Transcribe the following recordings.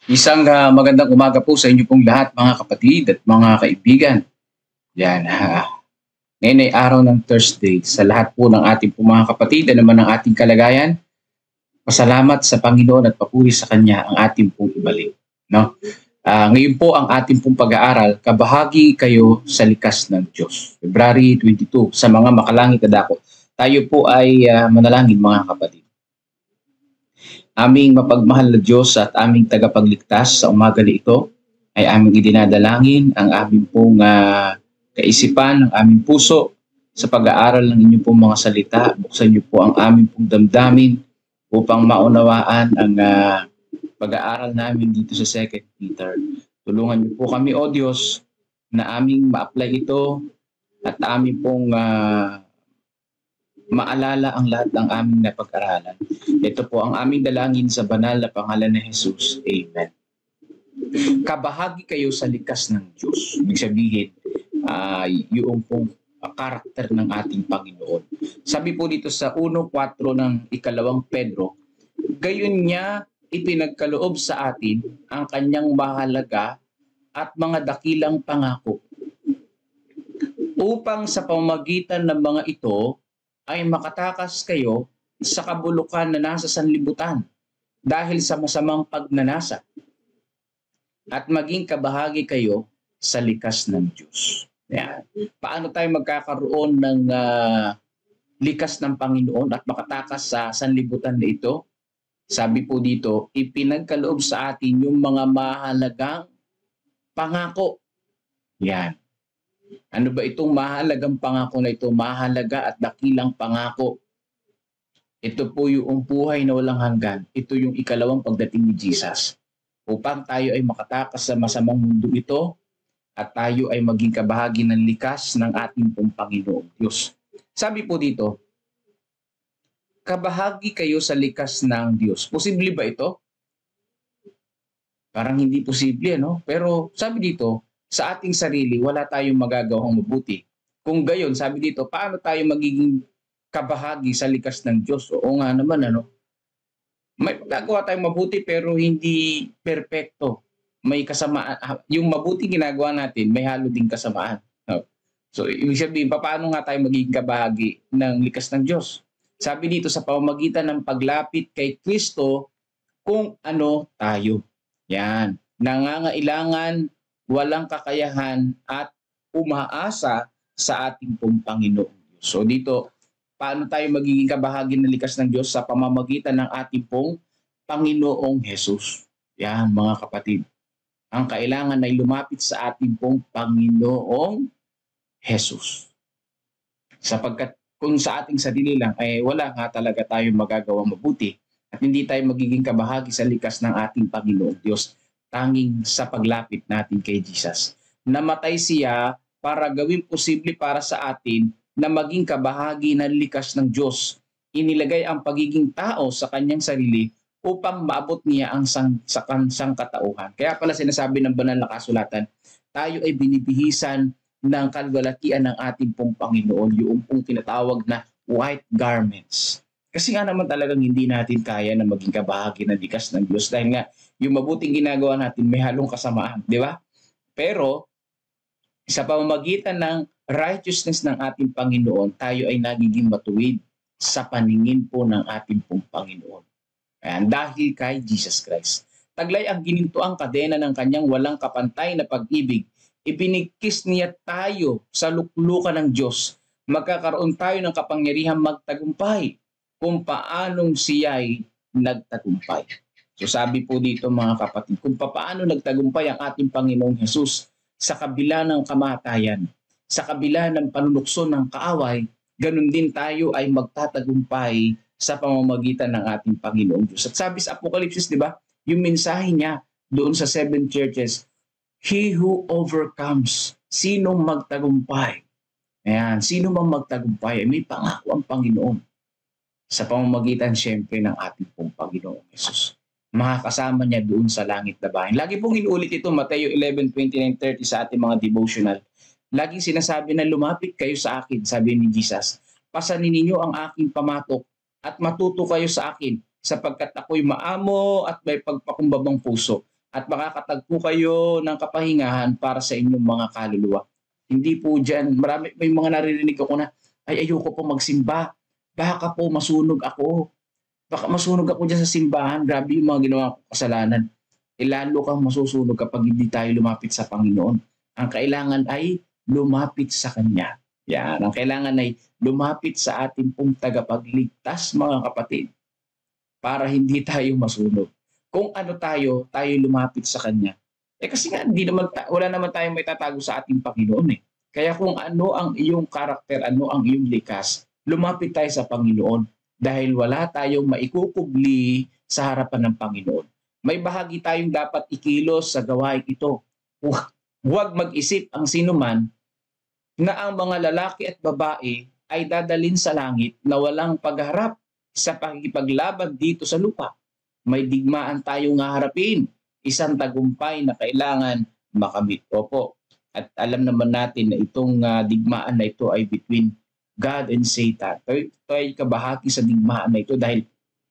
Isang magandang umaga po sa inyo pong lahat mga kapatid at mga kaibigan. Yan, ngayon ay araw ng Thursday. Sa lahat po ng ating po mga kapatid, ano naman ang ating kalagayan, pasalamat sa Panginoon at papuri sa Kanya ang ating pong ibalik. No? Ngayon po ang ating pong pag-aaral, kabahagi kayo sa likas ng Diyos. February 22, sa mga makalangit na dako. Tayo po ay manalangin mga kapatid. Aming mapagmahal na Diyos at aming tagapagligtas sa umaga na ito ay aming idinadalangin ang aming pong kaisipan, ang aming puso sa pag-aaral ng inyong pong mga salita. Buksan niyo po ang aming pong damdamin upang maunawaan ang pag-aaral namin dito sa 2 Peter. Tulungan niyo po kami, O Diyos, na aming ma-apply ito at aming pong maalala ang lahat ng aming napag-aralan. Ito po ang aming dalangin sa banal na pangalan ni Jesus. Amen. Kabahagi kayo sa likas ng Diyos. Ibig sabihin, yung pong karakter ng ating Panginoon. Sabi po dito sa 1:4 ng ikalawang Pedro, gayon niya ipinagkaloob sa atin ang kanyang mahalaga at mga dakilang pangako upang sa pamamagitan ng mga ito ay makatakas kayo sa kabulukan na nasa sanlibutan dahil sa masamang pagnanasa at maging kabahagi kayo sa likas ng Diyos. Yan. Paano tayo magkakaroon ng likas ng Panginoon at makatakas sa sanlibutan na ito? Sabi po dito, ipinagkaloob sa atin yung mga mahalagang pangako. Yan. Ano ba itong mahalagang pangako na ito? Mahalaga at dakilang pangako. Ito po yung buhay na walang hanggan. Ito yung ikalawang pagdating ni Jesus. Upang tayo ay makatakas sa masamang mundo ito at tayo ay maging kabahagi ng likas ng ating pong Panginoong Diyos. Sabi po dito, kabahagi kayo sa likas ng Diyos. Posible ba ito? Parang hindi posible, no? Pero sabi dito, sa ating sarili, wala tayong magagawang mabuti. Kung gayon, sabi dito, paano tayo magiging kabahagi sa likas ng Diyos? Oo nga naman, ano? May magagawa tayong mabuti pero hindi perpekto. May kasamaan. Yung mabuti ginagawa natin, may halo ding kasamaan. No? So, ibig sabihin, paano nga tayo magiging kabahagi ng likas ng Diyos? Sabi dito, sa pamamagitan ng paglapit kay Kristo, kung ano tayo. Yan. Nangangailangan, walang kakayahan at umaasa sa ating pong Panginoon Diyos. So dito, paano tayo magiging kabahagi ng likas ng Diyos? Sa pamamagitan ng ating pong Panginoong Jesus. Yan mga kapatid. Ang kailangan ay lumapit sa ating pong Panginoong Jesus. Sapagkat kung sa ating sarili lang, ay wala nga talaga tayong magagawang mabuti at hindi tayo magiging kabahagi sa likas ng ating Panginoong Diyos. Tanging sa paglapit natin kay Jesus. Namatay siya para gawing posible para sa atin na maging kabahagi ng likas ng Diyos. Inilagay ang pagiging tao sa kanyang sarili upang maabot niya ang sangkatauhan. Kaya pala sinasabi ng banal na kasulatan, tayo ay binibihisan ng kalwalatian ng ating pong Panginoon, yung pong tinatawag na white garments. Kasi nga naman talagang hindi natin kaya na maging kabahagi ng likas ng Diyos dahil nga yung mabuting ginagawa natin may halong kasamaan, di ba? Pero sa pamamagitan ng righteousness ng ating Panginoon, tayo ay nagiging matuwid sa paningin po ng ating pong Panginoon. Ayan, dahil kay Jesus Christ. Taglay ang ginintuang kadena ng kanyang walang kapantay na pag-ibig. Ibinigkis niya tayo sa luklukan ng Diyos. Magkakaroon tayo ng kapangyarihang magtagumpay kung paanong siya'y nagtagumpay. So sabi po dito mga kapatid, kung paano nagtagumpay ang ating Panginoong Jesus sa kabila ng kamatayan, sa kabila ng panunukso ng kaaway, ganun din tayo ay magtatagumpay sa pamamagitan ng ating Panginoong Diyos. At sabi sa Apokalipsis, di ba, yung mensahe niya doon sa 7 churches, He who overcomes, sinong magtagumpay? Ayan, sino mang magtagumpay, may pangako ang Panginoon sa pamamagitan siyempre ng ating pong Panginoong Jesus. Makakasama niya doon sa langit na bayan. Lagi pong inuulit ito, Mateo 11:29-30 sa ating mga devotional. Laging sinasabi na lumapit kayo sa akin, sabi ni Jesus. Pasanin ninyo ang aking pamatok at matuto kayo sa akin sapagkat ako'y maamo at may pagpakumbabang puso at makakatagpo kayo ng kapahingahan para sa inyong mga kaluluwa. Hindi po diyan, may mga naririnig ako na, ay ayoko po magsimba, baka po masunog ako. Baka masunog ako diyan sa simbahan, grabe yung mga ginawa kong kasalanan. Lalo kang masusunog kapag hindi tayo lumapit sa Panginoon. Ang kailangan ay lumapit sa Kanya. Yan, ang kailangan ay lumapit sa ating pong tagapagligtas, mga kapatid, para hindi tayo masunog. Kung ano tayo lumapit sa Kanya. Kasi nga, wala naman tayong may tatago sa ating Panginoon eh. Kaya kung ano ang iyong karakter, ano ang iyong likas, lumapit tayo sa Panginoon dahil wala tayong maikukubli sa harapan ng Panginoon. May bahagi tayong dapat ikilos sa gawain ito. Huwag mag-isip ang sinuman na ang mga lalaki at babae ay dadalhin sa langit na walang pagharap sa pakikipaglaban dito sa lupa. May digmaan tayong haharapin, isang tagumpay na kailangan makamit. Opo. At alam naman natin na itong digmaan na ito ay between God and Satan. Ito ay kabahagi sa digmaan na ito dahil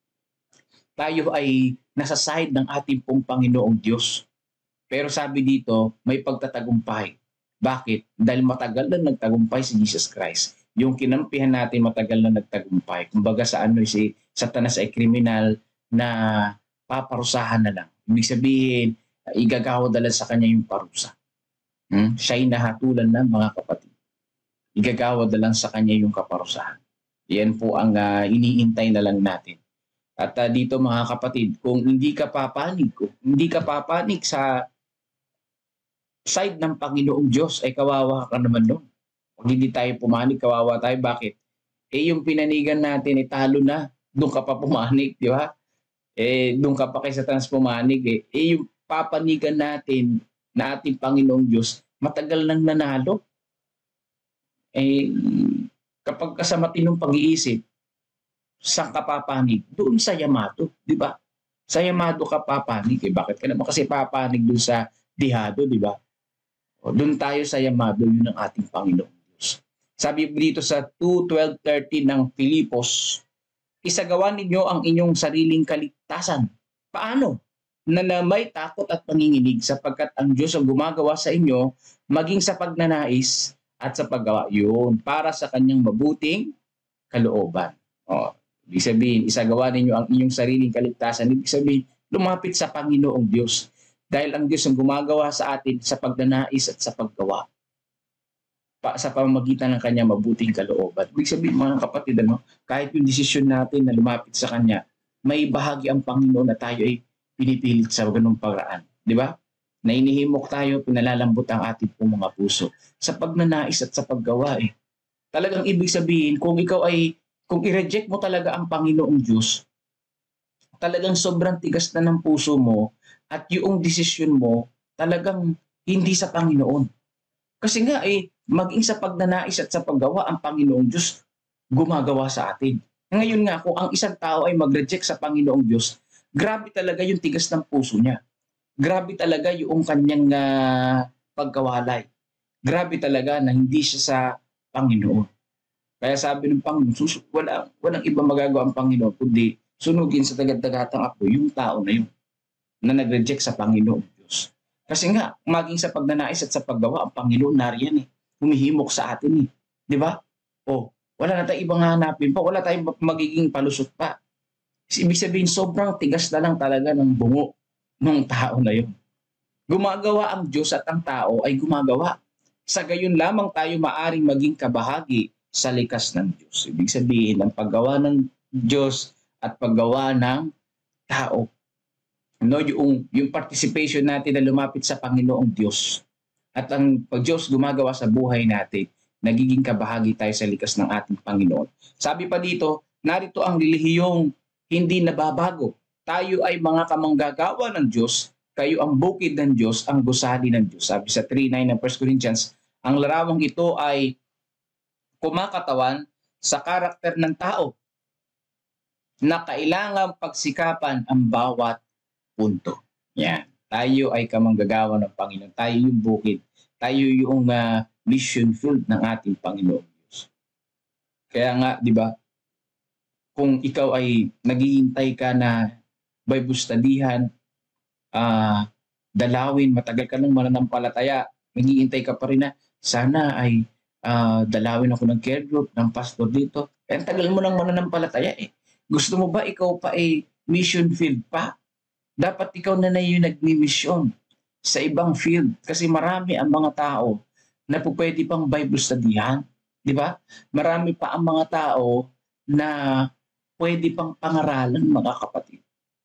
tayo ay nasa side ng ating pong Panginoong Diyos. Pero sabi dito, may pagtatagumpay. Bakit? Dahil matagal na nagtagumpay si Jesus Christ. Yung kinampihan natin matagal na nagtagumpay. Kumbaga sa si Satanas ay kriminal na paparusahan na lang. Ibig sabihin, igagawa dala sa kanya yung parusa. Siya'y nahatulan na, mga kapatid. Igagawa dala sa kanya yung kaparusahan. Yan po ang iniintay na lang natin. At dito mga kapatid, kung hindi ka papanig sa side ng Panginoong Diyos, ay kawawa ka naman doon. Kung hindi tayo pumanig, kawawa tayo. Bakit? Yung pinanigan natin, talo na. Doon ka pa pumanig, di ba? Doon ka pa kay Satanas pumanig. Yung papanigan natin na ating Panginoong Diyos, matagal nang nanalo. Kapag sa matinong pag-iisip, saan ka papanig? Doon sa Yamato, di ba? Sa Yamato ka papanig. Bakit ka naman kasi papanig doon sa Dihado, di ba? Doon tayo sa Yamato, yun ang ating Panginoong Diyos. Sabi dito sa 2:12-13 ng Filipos, isagawa ninyo ang inyong sariling kaligtasan. Paano? Na may takot at panginginig sapagkat ang Diyos ang gumagawa sa inyo maging sa pagnanais at sa paggawa. Yun, para sa kanyang mabuting kalooban. Ibig sabihin, isagawa ninyo ang inyong sariling kaligtasan. Ibig sabihin, lumapit sa Panginoong Diyos. Dahil ang Diyos ang gumagawa sa atin sa pagnanais at sa paggawa. Sa pamamagitan ng kanyang mabuting kalooban. Ibig sabihin, mga kapatid, kahit yung desisyon natin na lumapit sa Kanya, may bahagi ang Panginoon na tayo ay pinipilit sa ganung paraan. Di ba? Na inihimok tayo, pinalalambot ang ating pong mga puso. Sa pagnanais at sa paggawa Talagang ibig sabihin, kung i-reject mo talaga ang Panginoong Diyos, talagang sobrang tigas na ng puso mo at yung desisyon mo talagang hindi sa Panginoon. Kasi nga maging sa pagnanais at sa paggawa, ang Panginoong Diyos gumagawa sa atin. Ngayon nga, kung ang isang tao ay mag-reject sa Panginoong Diyos, grabe talaga yung tigas ng puso niya. Grabe talaga yung kanyang pagkawalay. Grabe talaga na hindi siya sa Panginoon. Kaya sabi ng Panginoon, walang iba magagawa ang Panginoon kundi sunugin sa tagad-dagatang apoy yung tao na yun na nag-reject sa Panginoong Diyos. Kasi nga, maging sa pagnanais at sa paggawa, ang Panginoon nariyan humihimok sa atin Di ba? Wala na tayong ibang hanapin pa, wala tayong magiging palusot pa. Ibig sabihin, sobrang tigas na lang talaga ng bungo ng tao na yun. Gumagawa ang Diyos at ang tao ay gumagawa. Sa gayon lamang tayo maaring maging kabahagi sa likas ng Diyos. Ibig sabihin, ang paggawa ng Diyos at paggawa ng tao. Yung participation natin na lumapit sa Panginoong Diyos at ang Diyos gumagawa sa buhay natin, nagiging kabahagi tayo sa likas ng ating Panginoon. Sabi pa dito, narito ang relihiyong hindi nababago. Tayo ay mga kamanggagawa ng Diyos, kayo ang bukid ng Diyos, ang gusali ng Diyos. Sabi sa 3:9 ng 1 Corinthians, ang larawang ito ay kumakatawan sa karakter ng tao na kailangang pagsikapan ang bawat punto. Yan. Tayo ay kamanggagawa ng Panginoon. Tayo yung bukid. Tayo yung mission field ng ating Panginoon Diyos. Kaya nga, di ba, kung ikaw ay naghihintay ka na Bible studyhan, dalawin, matagal ka nang mananampalataya, hinihintay ka pa rin na sana ay dalawin ako ng care group, ng pastor dito. Ang tagal mo nang mananampalataya eh. Gusto mo ba ikaw pa ay mission field pa? Dapat ikaw na yung nagmi-mission sa ibang field. Kasi marami ang mga tao na pwede pang Bible studyhan. Di ba? Marami pa ang mga tao na pwede pang pangaralan, mga kapatid.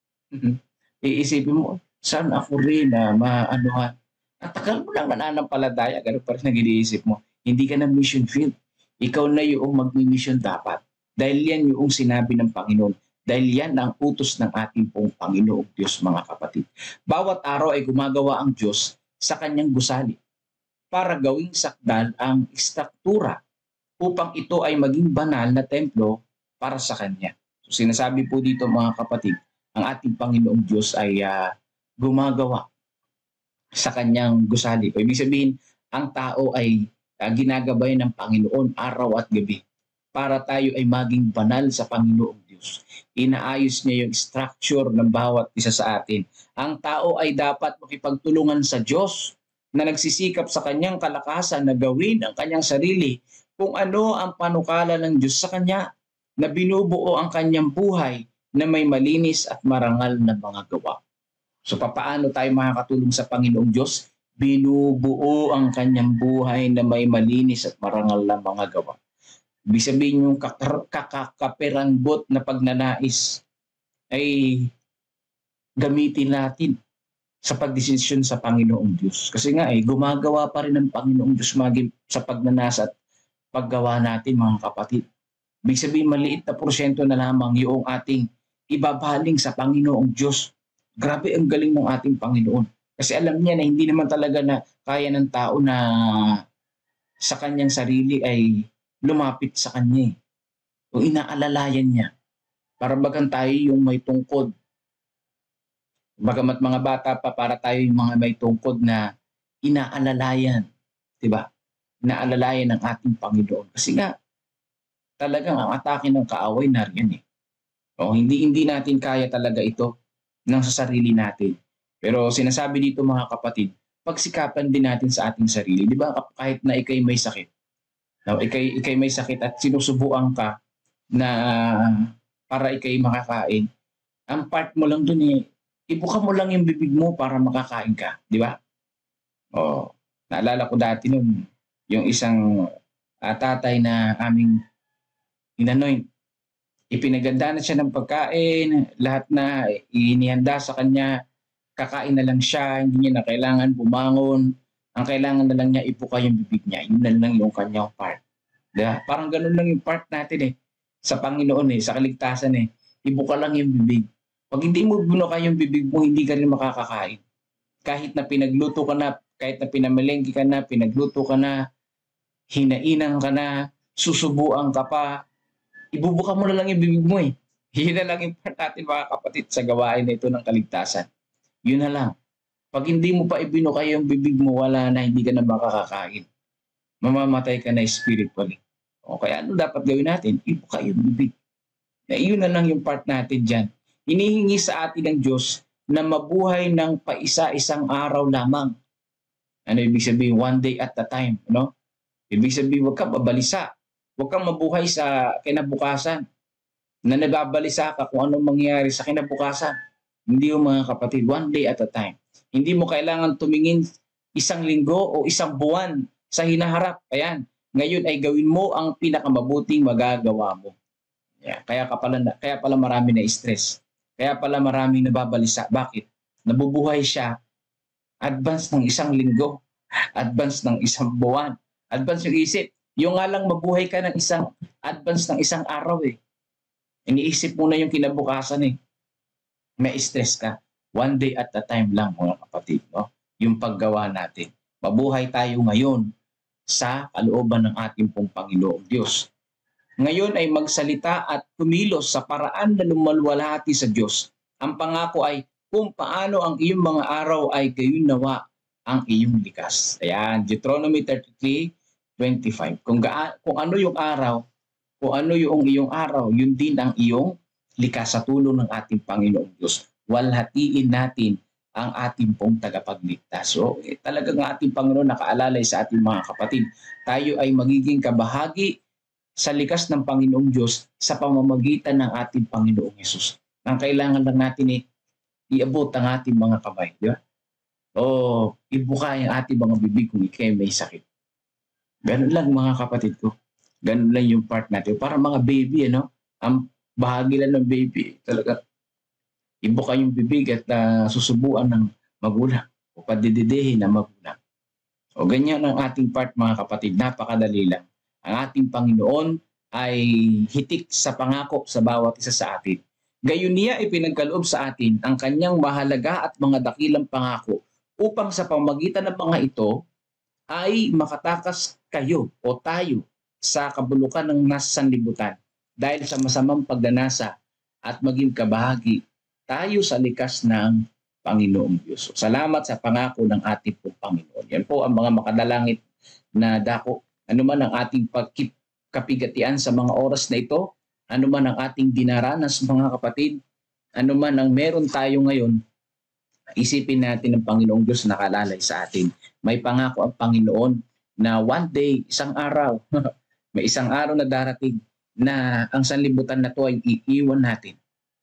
Iisipin mo, saan ako rin na maanuhan? At tagal mo lang nananampalataya, ganun pa rin ang iniisip mo. Hindi ka na mission field. Ikaw na yung magmi-mission dapat. Dahil yan yung sinabi ng Panginoon. Dahil yan ang utos ng ating pong Panginoong Diyos, mga kapatid. Bawat araw ay gumagawa ang Diyos sa kanyang gusali para gawing sakdal ang istruktura upang ito ay maging banal na templo para sa Kanya. So sinasabi po dito, mga kapatid, ang ating Panginoong Diyos ay gumagawa sa Kanyang gusali. O ibig sabihin, ang tao ay ginagabay ng Panginoon araw at gabi para tayo ay maging banal sa Panginoong Diyos. Inaayos niya yung structure ng bawat isa sa atin. Ang tao ay dapat makipagtulungan sa Diyos na nagsisikap sa kanyang kalakasan na gawin ang kanyang sarili kung ano ang panukala ng Diyos sa kanya, na binubuo ang kanyang buhay na may malinis at marangal na mga gawa. So papaano tayo makakatulong sa Panginoong Diyos? Binubuo ang kanyang buhay na may malinis at marangal na mga gawa. Ibig sabihin yung kakakaperanggot na pagnanais ay gamitin natin sa pagdesisyon sa Panginoong Diyos. Kasi nga gumagawa pa rin ng Panginoong Diyos sa pagnanasa at paggawa natin, mga kapatid. Ibig sabihin, maliit na porsyento na lamang yung ating ibabaling sa Panginoong Diyos. Grabe ang galing ng ating Panginoon. Kasi alam niya na hindi naman talaga na kaya ng tao na sa kanyang sarili ay lumapit sa kanya. O inaalalayan niya. Para bagang tayo yung may tungkod. Bagamat mga bata pa, para tayo yung mga may tungkod na inaalalayan. Diba? Inaalalayan ng ating Panginoon. Kasi nga, talagang ang atake ng kaaway nariyan eh. O, hindi natin kaya talaga ito ng sa sarili natin. Pero sinasabi dito, mga kapatid, pagsikapan din natin sa ating sarili. Di ba? Kahit na ikay may sakit. No, ikay may sakit at sinusubuan ka na para ikay makakain. Ang part mo lang dun ibuka mo lang yung bibig mo para makakain ka. Di ba? O, naalala ko dati nun, yung isang tatay na aming inanoin. Ipinaganda na siya ng pagkain, lahat na inihanda sa kanya, kakain na lang siya, hindi niya na kailangan bumangon, ang kailangan na lang niya ibuka yung bibig niya, yun na lang yung kanyang part. Diba? Parang ganun lang yung part natin sa Panginoon sa kaligtasan ibuka lang yung bibig. Pag hindi mo binuka yung bibig mo, hindi ka rin makakakain. Kahit na pinagluto ka na, kahit na pinamalengke ka na, pinagluto ka na, hinainan ka na, susubuan ka pa, ibubuka mo na lang yung bibig mo Yun na lang yung part natin, mga kapatid, sa gawain na ito ng kaligtasan. Yun na lang. Pag hindi mo pa ibinuka yung bibig mo, wala na, hindi ka na makakakain. Mamamatay ka na spiritually. O kaya ano dapat gawin natin? Ibuka yung bibig. Yun na lang yung part natin dyan. Hinihingi sa atin ng Diyos na mabuhay ng paisa-isang araw lamang. Ano ibig sabihin? One day at a time. No? Ibig sabihin, huwag kang mabalisa. Huwag kang mabuhay sa kinabukasan. Na nababalisa ka kung anong mangyayari sa kinabukasan. Hindi yung mga kapatid, one day at a time. Hindi mo kailangan tumingin isang linggo o isang buwan sa hinaharap. Ayan. Ngayon ay gawin mo ang pinakamabuting magagawa mo. Yeah. Kaya pala marami na stress. Kaya pala maraming nababalisa. Bakit? Nabubuhay siya advance ng isang linggo, advance ng isang buwan, advance yung isip. Yung nga lang mabuhay ka ng advance ng isang araw Iniisip mo na yung kinabukasan May stress ka. One day at a time lang, mga kapatid. No? Yung paggawa natin. Mabuhay tayo ngayon sa kalooban ng ating pong Panginoong Diyos. Ngayon ay magsalita at kumilos sa paraan na lumalwalhati sa Diyos. Ang pangako ay kung paano ang iyong mga araw ay gayon nawa ang iyong likas. Ayan, Deuteronomy 33:25. Kung ano yung araw, kung ano yung iyong araw, yun din ang iyong likas sa tulong ng ating Panginoong Diyos. Walhatiin natin ang ating pong tagapagligtas. So, talagang ating Panginoon nakaalalay sa ating mga kapatid. Tayo ay magiging kabahagi sa likas ng Panginoong Diyos sa pamamagitan ng ating Panginoong Hesus. Ang kailangan lang natin iabot ang ating mga kamay. Di ba? O ibuka ang ating mga bibig kung ikay may sakit. Ganun lang mga kapatid ko. Ganun lang yung part natin. Para mga baby, ang bahagi lang ng baby. Talaga, ibuka yung bibig at susubuan ng magulang o padididihin ng magulang. O ganyan ang ating part mga kapatid. Napakadali lang. Ang ating Panginoon ay hitik sa pangako sa bawat isa sa atin. Gayon niya ipinagkaloob sa atin ang kanyang mahalaga at mga dakilang pangako upang sa pamamagitan ng mga ito ay makatakas kayo o tayo sa kabulukan ng nasa sanlibutan dahil sa masamang pagdanasa at maging kabahagi tayo sa likas ng Panginoong Diyos. So, salamat sa pangako ng ating pong Panginoon. Yan po ang mga makadalangit na dako. Ano man ang ating pagkapigatian sa mga oras na ito, ano man ang ating dinaranas mga kapatid, ano man ang meron tayo ngayon, isipin natin ng Panginoong Diyos na nakalalay sa atin. May pangako ang Panginoon na one day, isang araw, may isang araw na darating na ang sanlibutan na ito ay iiwan natin.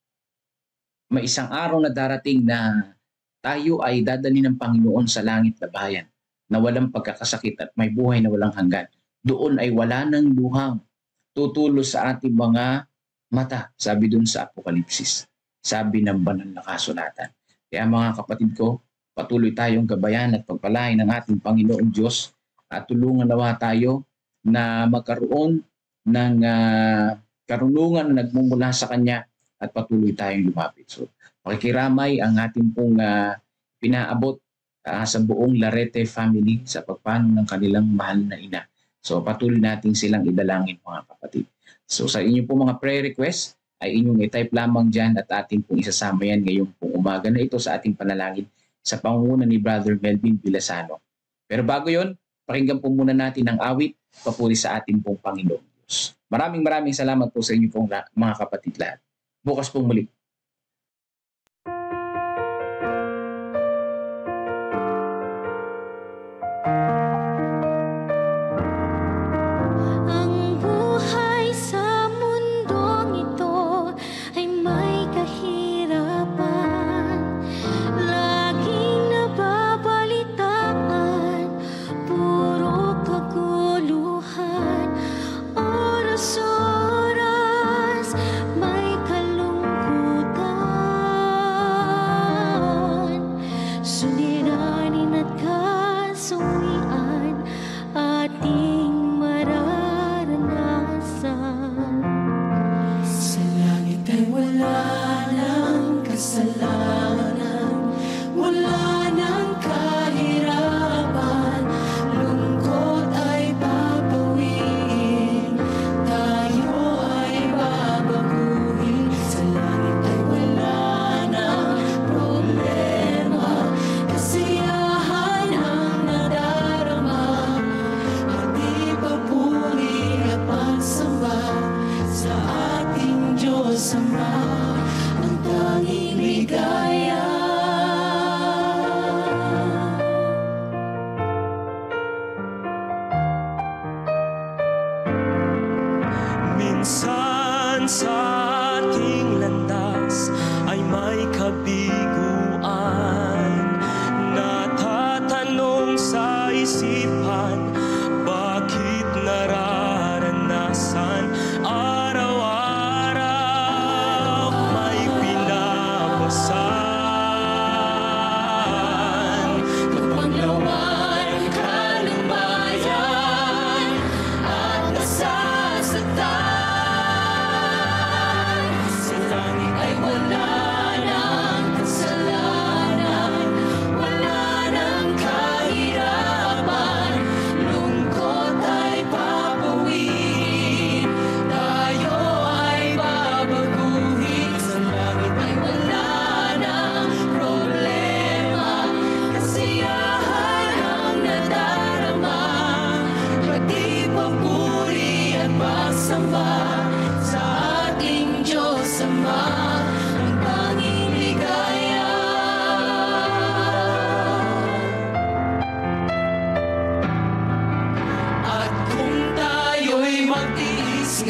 May isang araw na darating na tayo ay dadali ng Panginoon sa langit na bayan na walang pagkakasakit at may buhay na walang hanggan. Doon ay wala ng luhang tutulos sa ating mga mata, sabi dun sa Apokalipsis. Sabi ng banal na kasulatan. Kaya mga kapatid ko, patuloy tayong gabayan at pagpalain ng ating Panginoong Diyos at tulungan nawa tayo na magkaroon ng karunungan na nagmumula sa Kanya at patuloy tayong lumapit. So, pakikiramay ang ating pong pinaabot sa buong Larete family sa pagpano ng kanilang mahal na ina. So, patuloy natin silang idalangin mga kapatid. So, sa inyong pong mga prayer request ay inyong i-type lamang dyan at ating pong isasama yan ngayong pong umaga na ito sa ating panalangin sa pangunguna ni Brother Melvin Vilasano. Pero bago yon, pakinggan po muna natin ang awit papuri sa ating pong Panginoong Diyos. Maraming salamat po sa inyo pong mga kapatid lahat. Bukas pong muli. Ang buhay sa mundong ito ay may kahirapan. Laging nababalitaan, puro kaguluhan. Oras-oras may kalungkutan. Suliranin at kasungian ating mararanasan. Sa langit ay wala ng kasalanan, wala ng kahirapan, lungkot ay babawiin, tayo ay babaguhin. Sa langit ay wala ng problema,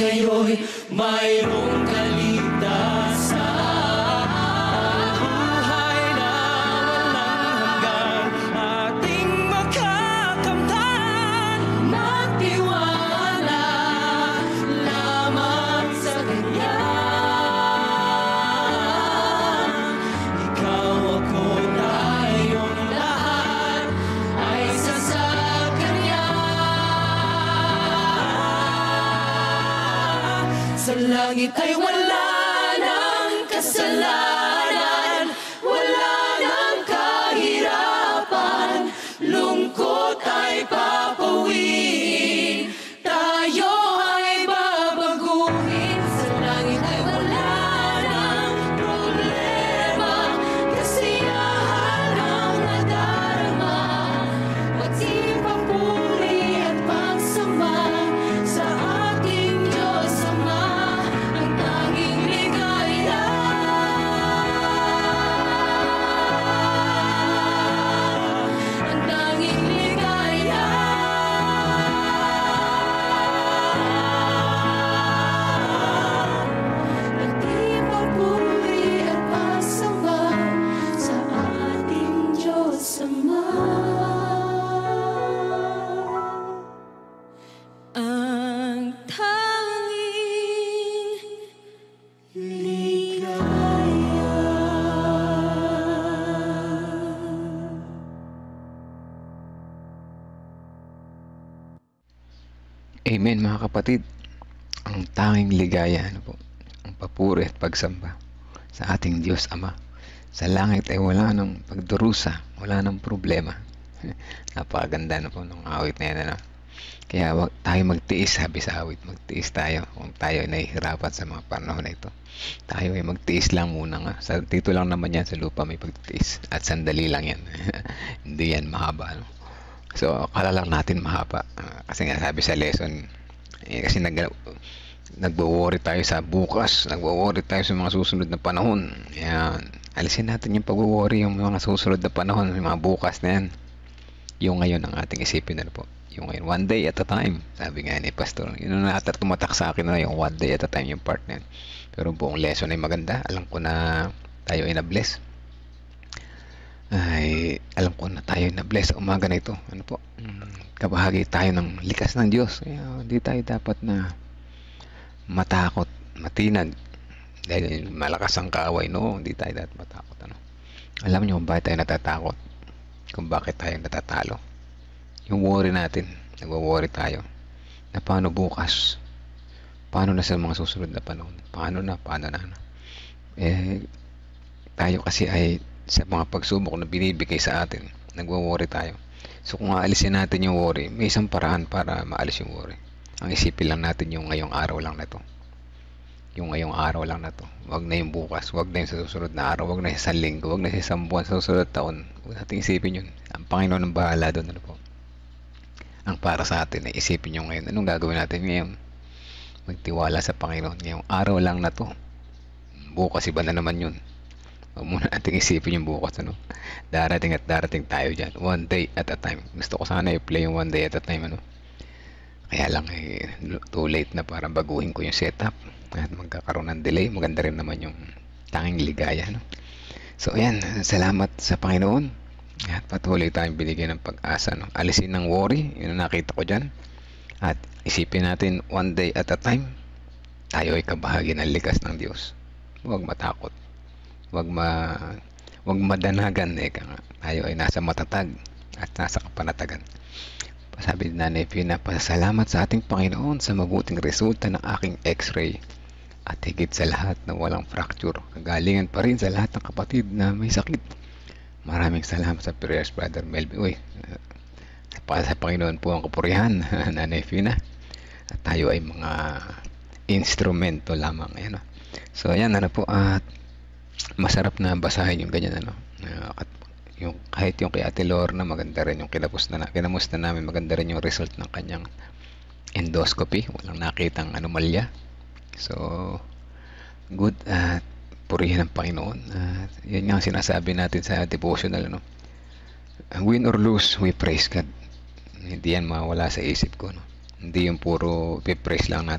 tayo'y mayroong kaligtasan. Buhay na walang hanggan ating makakamtan. Magtiwala lamang sa Kanya. Ikaw, ako, tayong lahat ay sa Kanya. Sa langit ay wala ng kasalanan, wala ng kahirapan, lungkot ay papawiin, tayo ay babaguhin. Sa langit ay wala ng problema, kasiyahan ang nadarama, pati papuri at pagsamba sa ating Diyos Ama, ang tanging ligaya. Ang tanging ligaya. Pati papuri at pagsamba sa ating Diyos Ama. Ang tanging ligaya. Amen mga kapatid. Ang tanging ligaya, ano po, ang papuri at pagsamba sa ating Diyos Ama. Sa langit ay wala ng pagdurusa, wala ng problema. Napakaganda na po ng awit na yan. Ano? Kaya wag tayo magtiis, sabi sa awit, magtiis tayo kung tayo ay nahihirapan sa mga panahon na ito. Tayo ay magtiis lang muna nga. Dito lang naman yan sa lupa may pagtiis. At sandali lang yan. Hindi yan mahaba. No? So, akala lang natin mahaba. Kasi nga sabi sa lesson, kasi nagwo-worry tayo sa bukas, nagwo-worry tayo sa mga susunod na panahon. Yan. Alisin natin yung pagwo-worry, yung mga susunod na panahon, yung mga bukas na yan. Yung ngayon ang ating isipin na po. Yung ngayon, one day at a time. Sabi nga ni Pastor, yun ang tumatak sa akin na yung one day at a time yung part na yan. Pero buong lesson ay maganda. Alam ko na tayo ay na-bless. Ay, alam ko na tayo na-bless sa umaga na ito. Ano po? Kabahagi tayo ng likas ng Diyos. Kaya hindi tayo dapat na matakot, matinag. Dahil malakas ang kaaway. No, hindi tayo dapat matakot. Ano? Alam niyo kung bakit tayo natatakot? Kung bakit tayo natatalo? Yung worry natin. Nagwo-worry tayo. Na paano bukas? Paano na sa mga susunod na panahon? Paano na? Ano? Tayo kasi ay sa mga pagsubok na binibigay sa atin, nagwo-worry tayo. So kung aalisin natin yung worry, may isang paraan para maalis yung worry. Ang isipin lang natin yung ngayong araw lang na to. Yung ngayong araw lang na to. Wag na yung bukas, wag na yung sa susunod na araw, wag na yung sa linggo, wag na yung sa isang buwan, sa susunod taon. Huwag natin isipin yun. Ang Panginoon ang bahala doon. Ano po? Ang para sa atin ay isipin yung ngayon. Anong gagawin natin ngayon? Magtiwala sa Panginoon. Ngayong araw lang na to. Bukas iba na naman yun. Huwag muna natin isipin yung bukas. Ano? Darating at darating tayo dyan. One day at a time. Gusto ko sana i-play yung one day at a time. Ano? Kaya lang too late na para baguhin ko yung setup. At magkakaroon ng delay. Maganda rin naman yung tanging ligaya. No? So ayan, salamat sa Panginoon. At patuloy tayong binigyan ng pag-asa. No? Alisin ng worry. Yun ang nakita ko dyan. At isipin natin one day at a time. Tayo ay kabahagi ng likas ng Diyos. Huwag matakot. Huwag madanagan. Tayo ay nasa matatag at nasa kapanatagan. Sabi ni Nanay Fina, pasalamat sa ating Panginoon sa mabuting resulta ng aking x-ray. At higit sa lahat na walang fracture. Kagalingan pa rin sa lahat ng kapatid na may sakit. Maraming salamat sa prayers, Brother Melvin. Uy, sa Panginoon po ang kapurihan, Nanay Fina. At tayo ay mga instrumento lamang. Ayan, no? So, ayan, ano po, at masarap na basahin yung ganyan, ano. At kahit yung kay Ate Lorna, maganda rin yung kinamusta namin, maganda rin yung result ng kanyang endoscopy. Walang nakitang anomalya. So, good at purihin ng Panginoon. Yan nga sinasabi natin sa devotional, ano. Win or lose, we praise God. Hindi yan mawala sa isip ko, no. Hindi yung puro praise lang natin siya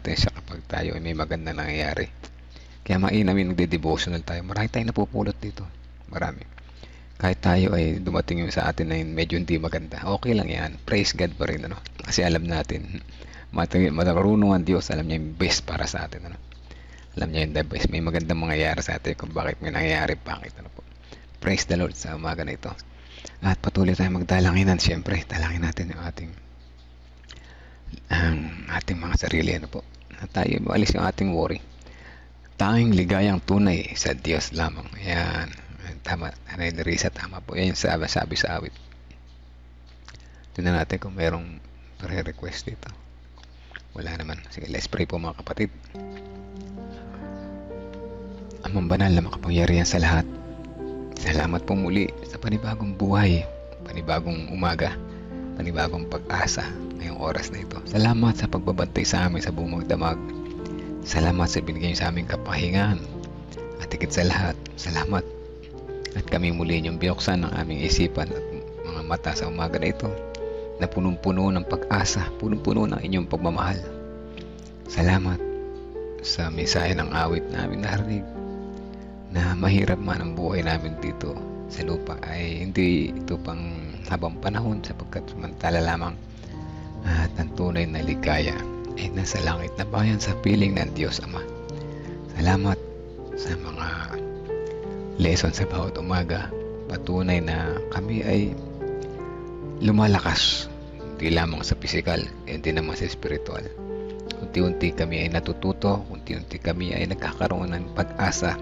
pag tayo ay may maganda nangyayari. Kaya mainam yung nagde-devotional tayo. Marami tayong napupulot dito. Marami. Kahit tayo ay dumating yung sa atin na medyo hindi maganda, okay lang yan. Praise God pa rin, ano? Kasi alam natin, matarunong ang Diyos, alam niya yung best para sa atin, ano? Alam niya yung the best. May magandang mangyayari sa atin kung bakit may nangyayari, bakit, ano po. Praise the Lord sa umaga na ito. At patuloy tayong magdalanginan, siyempre. Dalangin natin yung ating mga sarili, ano po. At tayo maalis yung ating worry. Tanging ligayang tunay sa Diyos lamang. Yan. Tama. Risa, tama po. Yan yung sabi sa awit. Tignan natin kung mayroong pre-request dito. Wala naman. Sige, let's pray po mga kapatid. Amang banal na makapangyarihan sa lahat. Salamat po muli sa panibagong buhay, panibagong umaga, panibagong pag-asa ngayong oras na ito. Salamat sa pagbabantay sa amin sa buong magdamag. Salamat sa binigay sa aming kapahingan. At higit sa lahat, salamat. At kami muli niyong binuksan ng aming isipan at mga mata sa umaga na ito na punong-puno ng pag-asa, punong-puno ng inyong pagmamahal. Salamat sa mensahe ng awit namin narinig na mahirap man ang buhay namin dito sa lupa ay hindi ito pang habang panahon sapagkat samantala lamang at ang tunay na ligaya ay nasa langit na bayan sa piling ng Diyos Ama. Salamat sa mga lesson sa bawat umaga. Patunay na kami ay lumalakas, hindi lamang sa physical, hindi naman sa spiritual. Unti-unti kami ay natututo, unti-unti kami ay nagkakaroon ng pag-asa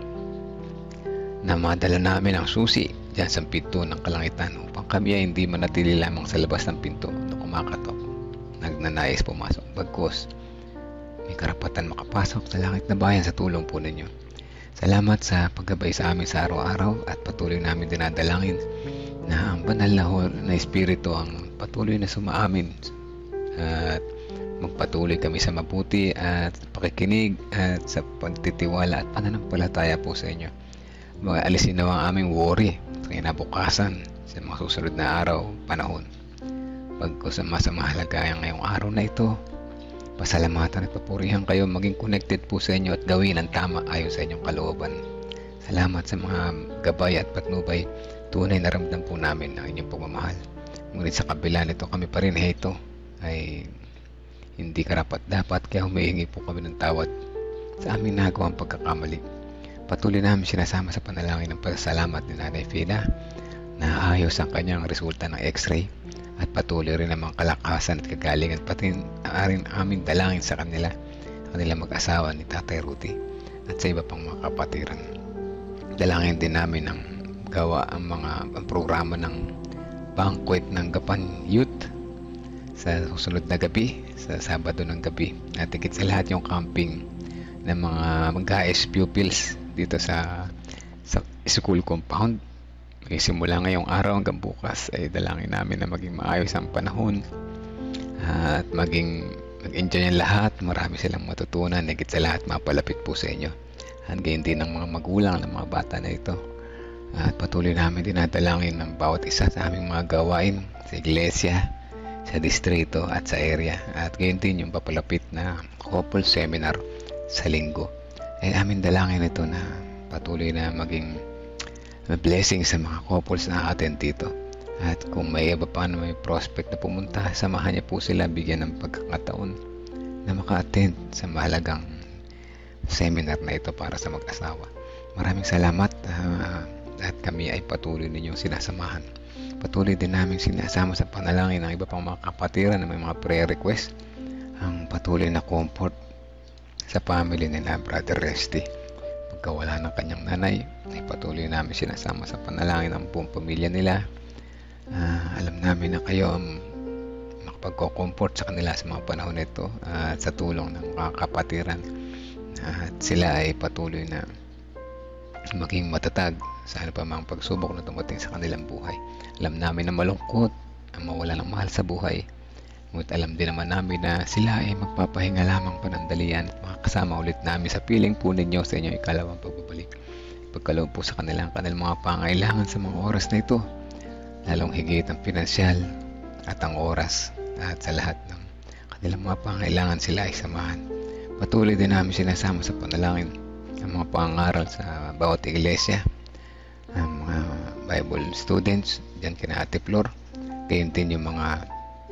na madala namin ang susi dyan sa pinto ng kalangitan upang kami ay hindi manatili lamang sa labas ng pinto na kumakatok, nagnanais pumasok. Bagkus, may karapatan makapasok sa langit na bayan sa tulong po ninyo. Salamat sa paggabay sa amin sa araw-araw at patuloy namin dinadalangin na ang banal na Espiritu ang patuloy na sumaamin at magpatuloy kami sa mabuti at pakikinig at sa pagtitiwala at pananampalataya po sa inyo. Alisin na ang aming worry sa kinabukasan sa mga susunod na araw, panahon. Pagkus ang mas mahalaga ngayong araw na ito, pasalamatan at papurihan kayo, maging connected po sa inyo at gawin ang tama ayon sa inyong kalooban. Salamat sa mga gabay at patnubay. Tunay na ramdam po namin ang inyong pagmamahal. Ngunit sa kabila nito kami pa rin heto ay hindi karapat-dapat, kaya humihingi po kami ng tawad sa aming nagawang pagkakamali. Patuloy namin sinasama sa panalangin ng pasasalamat ni Nanay Fina na ayos ang kanyang resulta ng x-ray at patuloy rin namang kalakasan at kagalingan pati rin aming dalangin sa kanilang mag-asawa ni Tatay Rudy at sa iba pang mga kapatiran. Dalangin din namin ng gawa ang programa ng banquet ng Gapan Youth sa susunod na gabi, sa Sabado ng gabi. At higit sa lahat yung camping ng mga mag-AS pupils dito sa school compound. Simula ngayong araw hanggang bukas ay dalangin namin na maging maayos ang panahon at mag-enjoy ang lahat. Marami silang matutunan, higit sa lahat mapalapit po sa inyo. At gayon din ng mga magulang ng mga bata na ito. At patuloy namin dinadalangin ng bawat isa sa aming mga gawain sa iglesia, sa distrito at sa area. At gayon din yung papalapit na couple seminar sa linggo. Ay amin dalangin ito na patuloy na maging blessing sa mga couples na attend dito. At kung may iba pa na may prospect na pumunta, samahan niya po sila, bigyan ng pagkakataon na maka-attend sa mahalagang seminar na ito para sa mag-asawa. Maraming salamat at kami ay patuloy ninyong sinasamahan. Patuloy din namin sinasama sa panalangin ng iba pang mga kapatiran na may mga prayer request. Ang patuloy na comfort sa family nila Brother Resty. Pagkawala ng kanyang nanay, ay patuloy namin sinasama sa panalangin ng buong pamilya nila. Alam namin na kayo ang makapagko-comfort sa kanila sa mga panahon nito at sa tulong ng mga kapatiran. At sila ay patuloy na maging matatag sa ano pa mga pagsubok na dumating sa kanilang buhay. Alam namin na malungkot ang mawala ng mahal sa buhay. Ngunit alam din naman namin na sila ay magpapahinga lamang panandalian at makakasama ulit namin sa piling po ninyo sa inyong ikalawang pagbabalik. Pagkaloob po sa kanilang mga pangailangan sa mga oras na ito, lalong higit ang pinansyal at ang oras at sa lahat ng kanilang mga pangailangan sila ay samahan. Patuloy din namin sinasama sa panalangin ang mga pangaral sa bawat iglesia, ang mga Bible students diyan kina Ate Flor, gayon din yung mga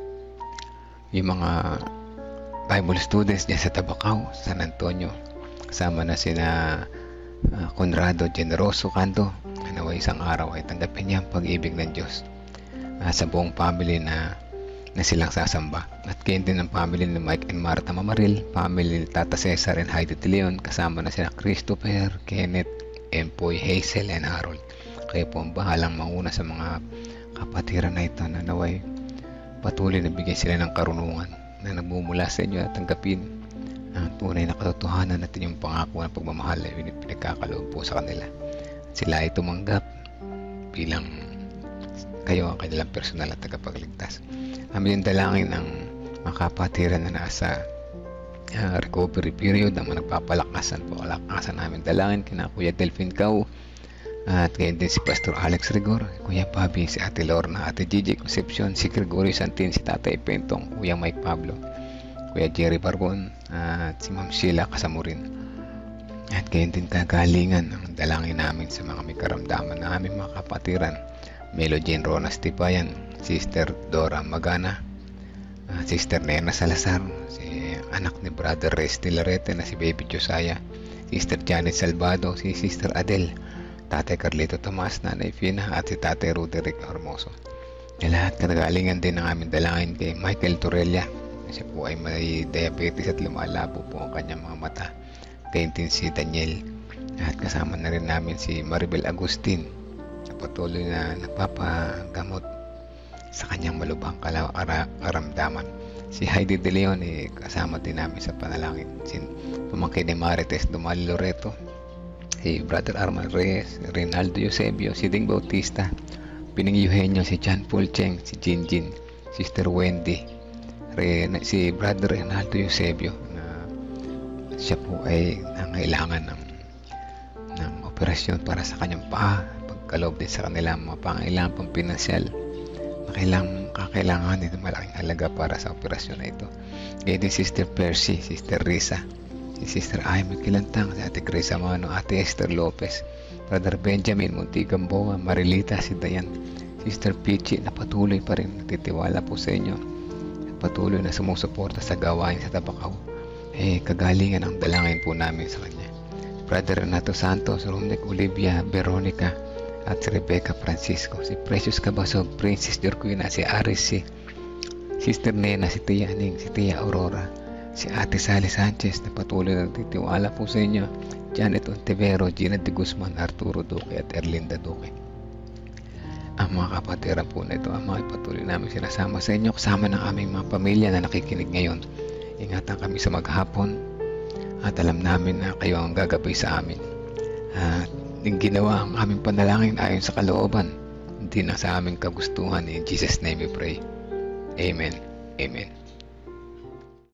Bible students diyan sa Tabacao, San Antonio, kasama na sina Conrado Generoso Canto, naway isang araw ay tanggapin niya ang pag-ibig ng Diyos sa buong family na silang sasamba. At gayon din ang family ni Mike and Martha Mamaril, family ni Tata Cesar and Heidi De Leon, kasama na sila Christopher, Kenneth, Empoy, Hazel, and Harold. Kayo po ang bahalang mauna sa mga kapatiran na ito na naway patuloy na bigyan sila ng karunungan na nagmumula sa inyo at tanggapin ang tunay na katotohanan at inyong pangako ng pagmamahal na pinagkakaloob po sa kanila. Sila ay tumanggap bilang kayo ang kanilang personal at tagapagligtas. Amin yung dalangin ng mga kapatiran na nasa recovery period na nagpapalakasan po. Palakasan namin dalangin kina Kuya Delphine Cao, at ngayon din si Pastor Alex Rigor, Kuya Pabi, si Ate Lorna, Ate Gigi Concepcion, si Gregorio Santin, si Tatay Pentong, Kuya Mike Pablo, Kuya Jerry Barbon, at si Ma'am Sheila Kasamurin. At ngayon din kagalingan ang dalangin namin sa mga may karamdaman na aming mga kapatiran. Melo Jane Ronas Tipayan, Sister Dora Magana, Sister Nena Salazar, si anak ni Brother Resty Larete na si Baby Josiah, Sister Janet Salvado, si Sister Adele, Tatay Carlito Tomas, Nanay Fina, at si Tatay Roderick Hermoso. Lahat kagalingan din ang aming dalangin kay Michael Torrelia, kasi po ay may diabetes at lumalabo po ang kanyang mga mata. Gayon din si Daniel, at kasama na rin namin si Maribel Agustin na patuloy na nagpapagamot sa kanyang malubhang karamdaman. Si Heidi De Leon kasama din namin sa panalangin. Si pamangkin ni Marites Dumali Loreto, si Brother Arman Reyes, Rinaldo Eusebio, si Ding Bautista, Pining Eugenio, si John Paul Cheng, si Jinjin, Sister Wendy, si Brother Rinaldo Eusebio na siya po ay nangailangan ng operasyon para sa kanyang paa, pagkaloob din sa kanilang mga pangailangan pang pinansyal na kakailangan din malaking halaga para sa operasyon na ito. Ngayon din Sister Percy, Sister Risa, si Sister Aimee Kilantang, si Ate Grace Amano, Ate Esther Lopez, Brother Benjamin Montigamboa, Marilita, si Dayan, Sister Pichi na patuloy pa rin nagtitiwala po sa inyo at patuloy na sumusuporta sa gawain sa Tabacao. Kagalingan ang dalangin po namin sa kanya. Brother Renato Santos, Romnick Olivia, Veronica, at si Rebecca Francisco, si Precious Cabasog, Princess Jorquina, si Aris, si Sister Nena, si Tia Aning, si Tia Aurora, si Ate Sally Sanchez na patuloy na nagtitiwala po sa inyo, Janet Ontivero, Gina de Guzman, Arturo Duque, at Erlinda Duque. Ang mga kapatiran po na ito, ang mga patuloy namin sinasama sa inyo, kasama ng aming mga pamilya na nakikinig ngayon. Ingatan kami sa maghapon at alam namin na kayo ang gagabay sa amin. At ginawa ang aming panalangin ayon sa kalooban, hindi na sa aming kagustuhan. In Jesus' name we pray. Amen. Amen.